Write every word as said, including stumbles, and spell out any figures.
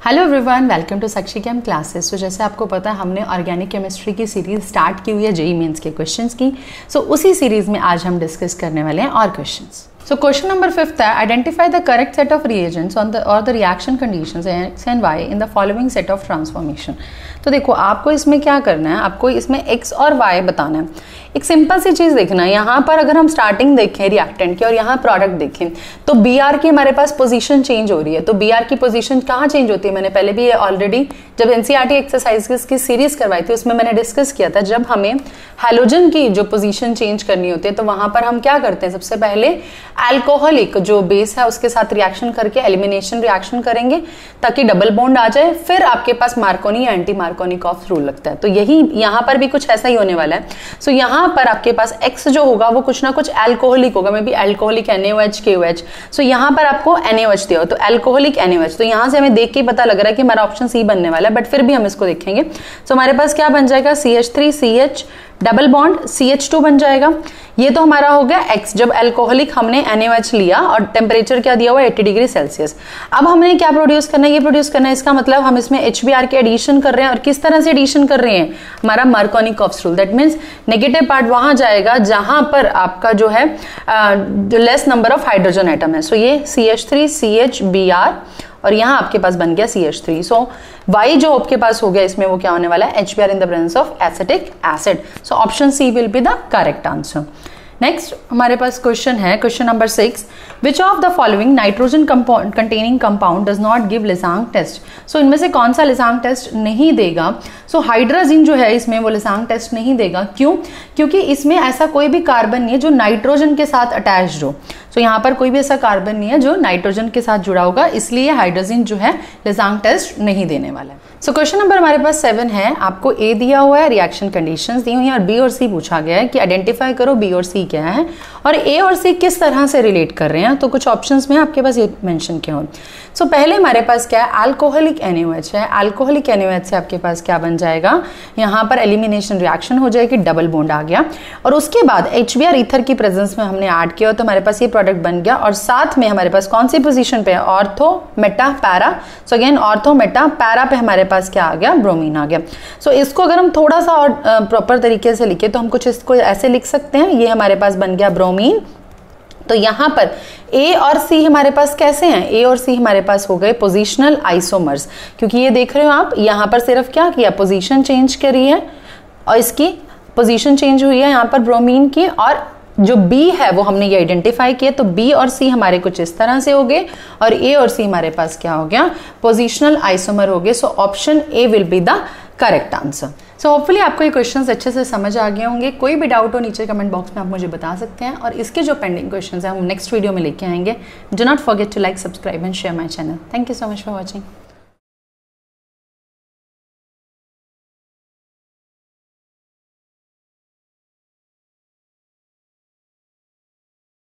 Hello everyone, welcome to Sakshi chem classes. तो जैसे आपको पता है हमने ऑर्गेनिक केमिस्ट्री की सीरीज स्टार्ट की हुई है जेई मेंस के क्वेश्चंस की। सो so, उसी सीरीज में आज हम डिस्कस करने वाले हैं और questions. So question number fifth है, identify the correct set of reagents on the और the reaction conditions X and Y in the following set of transformation. तो देखो आपको इसमें क्या करना है, आपको इसमें एक्स और वाई बताना है। एक सिंपल सी चीज देखना है, यहाँ पर अगर हम स्टार्टिंग देखें रिएक्टेंट की और यहाँ प्रोडक्ट देखें तो बी आर की हमारे पास पोजीशन चेंज हो रही है। तो बी आर की पोजीशन कहाँ चेंज होती है, मैंने पहले भी ऑलरेडी जब एनसीईआरटी एक्सरसाइजेस की सीरीज करवाई थी उसमें मैंने डिस्कस किया था। जब हमें हैलोजन की जो पोजीशन चेंज करनी होती है तो वहां पर हम क्या करते हैं, सबसे पहले अल्कोहलिक जो बेस है उसके साथ रिएक्शन करके एलिमिनेशन रिएक्शन करेंगे ताकि डबल बॉन्ड आ जाए, फिर आपके पास मार्कोनी या एंटी मार्कोनिकॉफ रूल लगता है। तो यही यहाँ पर भी कुछ ऐसा ही होने वाला है। सो so, यहाँ पर आपके पास X जो होगा वो कुछ ना कुछ अल्कोहलिक होगा, may be alcoholic N A O H K O H. सो यहाँ पर आपको एन ए ओ एच दिया हो तो alcoholic N A O H. तो यहाँ से हमें देख के पता लग रहा है कि हमारा ऑप्शन सी बनने वाला है, बट फिर भी हम इसको देखेंगे। सो so, हमारे पास क्या बन जाएगा, C H three C H double bond C H two बन जाएगा। ये तो हमारा हो गया X, जब अल्कोहलिक हमने एन ए ओ एच लिया और टेम्परेचर क्या दिया हुआ है अस्सी डिग्री सेल्सियस। अब हमने क्या प्रोड्यूस करना है, ये प्रोड्यूस करना है। इसका मतलब हम इसमें एच बी आर के एडिशन कर रहे हैं और किस तरह से एडिशन कर रहे हैं, हमारा Markovnikov rule. That means negative part वहां जाएगा जहां पर आपका जो है less number of hydrogen atom है। सो so, ये C H three C H B R और यहाँ आपके पास बन गया C H three. So Y जो आपके पास हो गया इसमें वो क्या होने वाला है, H B R in the presence of acetic acid. So option C will be the correct answer. Next हमारे पास क्वेश्चन है, question number six, which of the following nitrogen containing compound does not give Lassaigne test. So इनमें से कौन सा लिसांग test नहीं देगा। सो so, hydrogen जो है इसमें वो लिसांग टेस्ट नहीं देगा। क्यों? क्योंकि इसमें ऐसा कोई भी कार्बन नहीं है जो नाइट्रोजन के साथ अटैच्ड हो। तो यहाँ पर कोई भी ऐसा कार्बन नहीं है जो नाइट्रोजन के साथ जुड़ा होगा, इसलिए हाइड्रोजन जो है लिसांग टेस्ट नहीं देने वाला है। सो क्वेश्चन नंबर हमारे पास सेवन है, आपको ए दिया हुआ है, रिएक्शन कंडीशंस दी हुई है और बी और सी पूछा गया है कि आइडेंटिफाई करो बी और सी क्या है और ए और सी किस तरह से रिलेट कर रहे हैं। तो कुछ ऑप्शंस में आपके पास ये मेंशन किया हो। सो so, पहले हमारे पास क्या है, alcoholic N A O H है। Alcoholic N A O H से आपके पास क्या बन जाएगा, यहाँ पर एलिमिनेशन रिएक्शन हो जाएगी, डबल बॉन्ड आ गया और उसके बाद एच बी आर ईथर की प्रेजेंस में हमने ऐड किया तो हमारे पास ये प्रोडक्ट बन गया और साथ में हमारे पास कौन सी पोजीशन पे है, ortho meta para. So again ortho meta para पे हमारे पास क्या आ गया, ब्रोमीन आ गया। सो so, इसको अगर हम थोड़ा सा और प्रॉपर तरीके से लिखे तो हम कुछ इसको ऐसे लिख सकते हैं, ये हमारे पास बन गया ब्रोमीन। तो यहाँ पर ए और सी हमारे पास कैसे हैं, ए और सी हमारे पास हो गए पोजिशनल आइसोमर्स, क्योंकि ये देख रहे हो आप यहाँ पर सिर्फ क्या किया, पोजीशन चेंज करी है और इसकी पोजीशन चेंज हुई है यहाँ पर ब्रोमीन की, और जो B है वो हमने ये आइडेंटिफाई किया। तो B और C हमारे कुछ इस तरह से हो गए और A और C हमारे पास क्या हो गया, पोजिशनल आइसोमर हो गए। So option A will be the correct answer. So hopefully आपको ये क्वेश्चंस अच्छे से समझ आ गए होंगे। कोई भी डाउट हो नीचे कमेंट बॉक्स में आप मुझे बता सकते हैं और इसके जो पेंडिंग क्वेश्चंस हैं हम नेक्स्ट वीडियो में लेके आएंगे। Do not forget to like, subscribe and share my channel. Thank you so much for watching.